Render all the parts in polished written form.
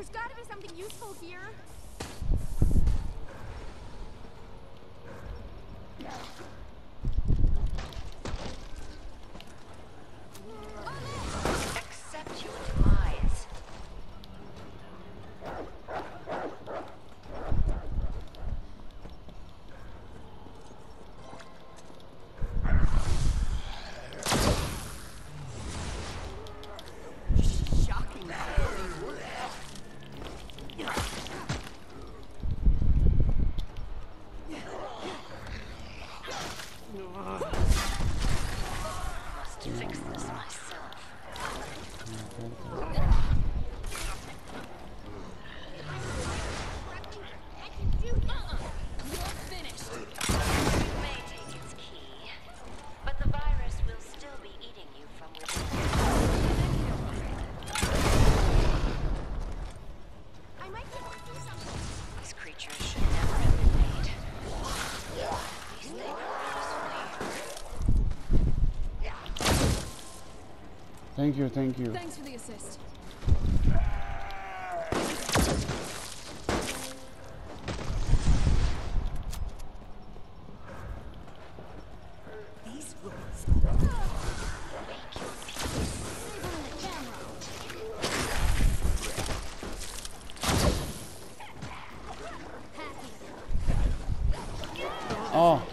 There's gotta be something useful here. Accept your demise. Shocking. Must fix this myself. You're finished. You may take its key, but the virus will still be eating you from within. I might be able to do something. These creatures should never have been made. At least they were useful. Thank you, thank you. Thanks for the assist. These rules. Oh.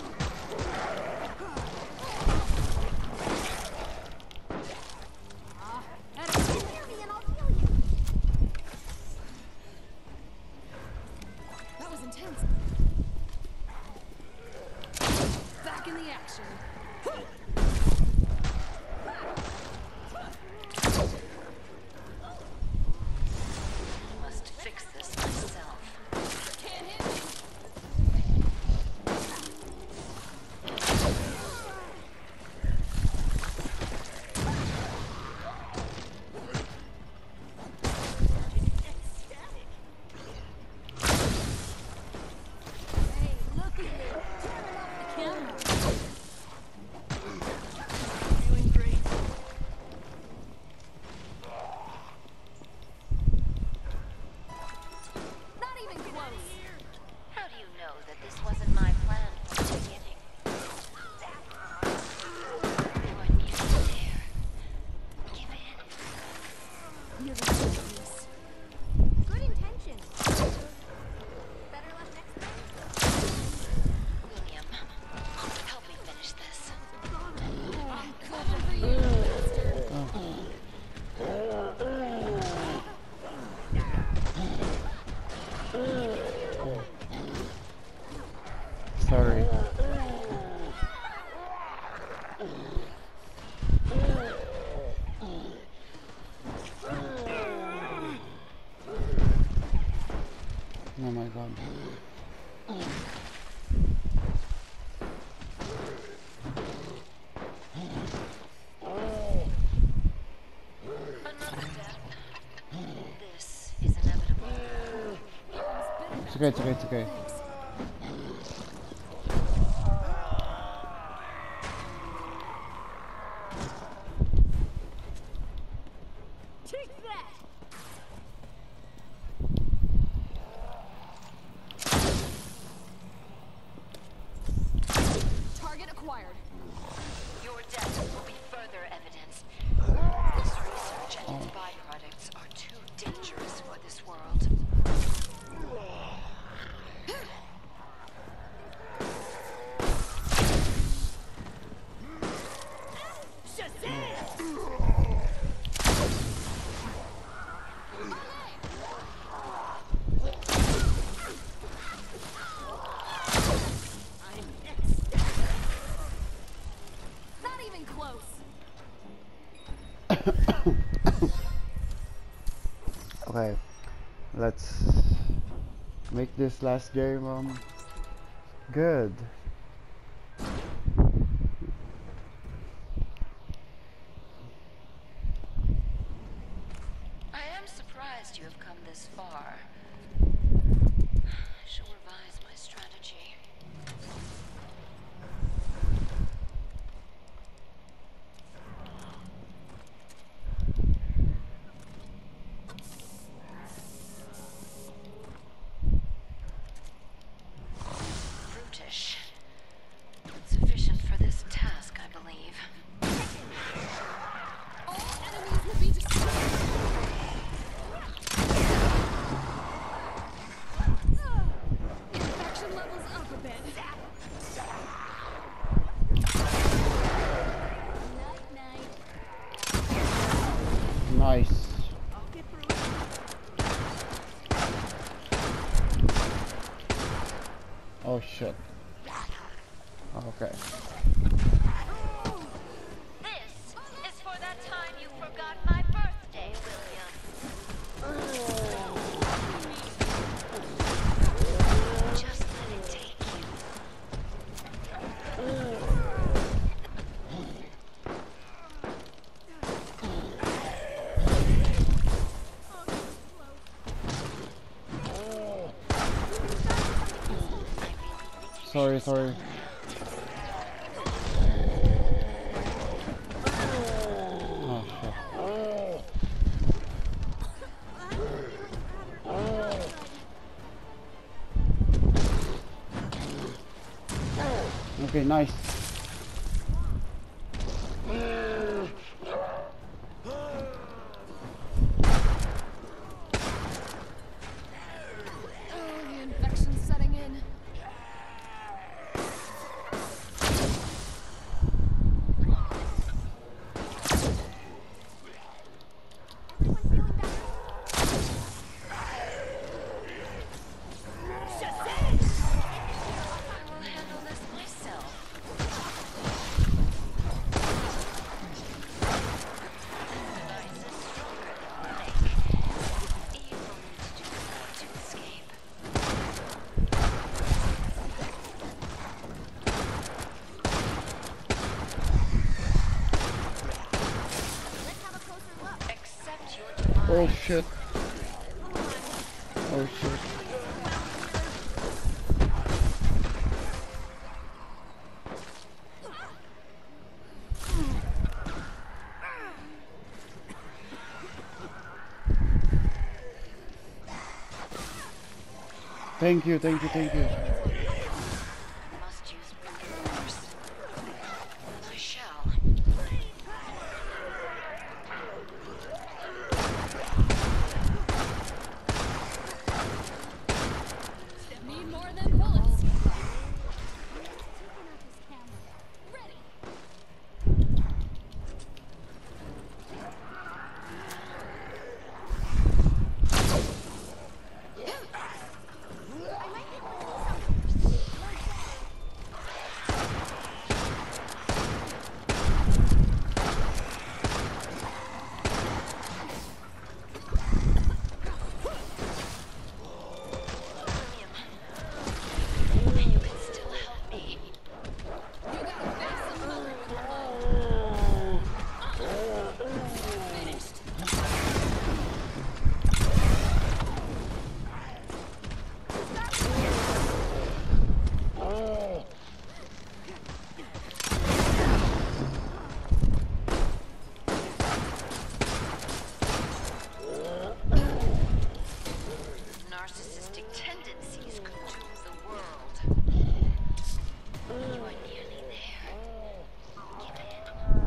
That was intense. Back in the action. I must fix this myself. Can't hit me. Hey, look at you. Turning off the camera. Doing great. Not even close. How do you know that this wasn't my plan from the beginning? You are nearly there. Give in. You're the genius. Good intentions. Better luck next time. William, help me finish this. I'm coming for you, bastard. Sorry. Oh my god. Another step. This is inevitable. It's okay, it's okay, it's okay. Take that! Target acquired. Your death will be further evidence. This research and its byproducts are too dangerous for this world. Not even close. Okay. Let's make this last game good. I am surprised you have come this far. I shall revise my strategy. Oh shit. Okay. This is for that time you forgot my birthday, William. Just let it take you. Sorry, sorry. Oh shit. Okay, nice. Oh, the infection's setting in. Everyone feeling better? I will handle this myself. Device is stronger than Blake. You will need to do more to escape. Let's have a closer look. Accept your demise. Oh shit. Oh shit. Thank you, thank you, thank you. I must use brute force. And I shall. Need more than bullets. Taking out his camera. Ready. I might be able to do something. William, you can still help me. You gotta face some mother. Finished. Narcissistic tendencies could doom the world. You are nearly there. Give in.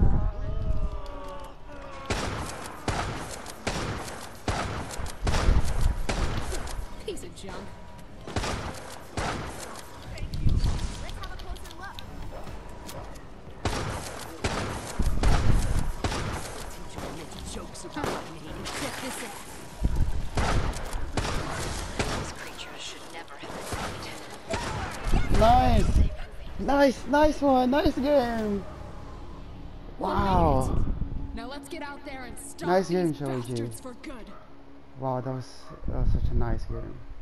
Piece of junk. Let's have a closer look. Jokes about me. Check this out. These creatures should never have been made. Nice! Nice, nice one, nice game! Wow! Now let's get out there and stop Nice these game, Shoji. bastards for good. Wow, that was such a nice game.